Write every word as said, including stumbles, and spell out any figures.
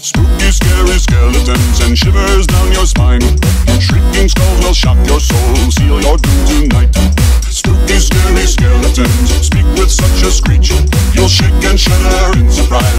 Spooky, scary skeletons and shivers down your spine. Shrieking skulls will shock your soul, seal your doom tonight. Spooky, scary skeletons speak with such a screech, you'll shake